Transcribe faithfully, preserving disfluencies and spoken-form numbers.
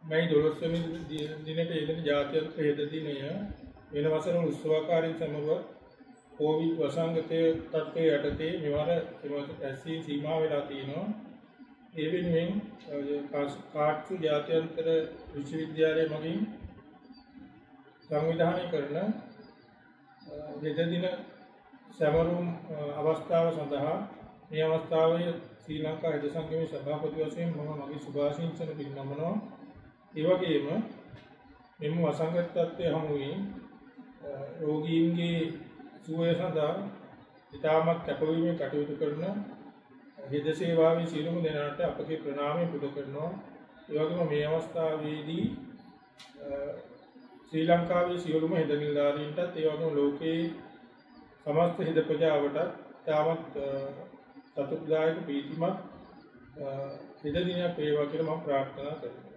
මයි දොළොස් වෙනි දිනට යෙදෙන ජාත්‍යන්තර හෙද දිනය වෙන වසර උත්සවාකාරී සමරුව කොවිඩ් වසංගතයේ තත්ත්වයේ යටතේ මෙවර ඇසීම් සීමා වෙලා තියෙනවා. ඒ වෙනුවෙන් කාට්සු ජාත්‍යන්තර විශ්වවිද්‍යාලය මගින් සංවිධානය කරන හෙද දින සමරුම් අවස්ථාව සඳහා මේ අවස්ථාවේ ශ්‍රී ලංකා හෙද සංගමයේ සභාපති වශයෙන් මම මගේ සුභාශිංසන පිරිනමනවා. ඒ වගේම මෙම වසංගත තත්ත්වය හමුවේ රෝගීන්ගේ සුවය සඳහා ඉතාමත් කැපවීමෙන් කටයුතු කරන හෙද සේවාවේ සියලුම දෙනාට අපගේ ප්‍රණාමය පුද කරනවා. ඒ වගේම මේ අවස්ථාවේදී ශ්‍රී ලංකාවේ සියලුම හෙද නිලධාරීන්ටත් ඒ වගේම ලෝකයේ සමස්ත හෙද ප්‍රජාවටත් ඉතාමත් සතුටුදායක ප්‍රීතිමත් හෙද දිනයක් වේවා කියලා මම ප්‍රාර්ථනා කරනවා.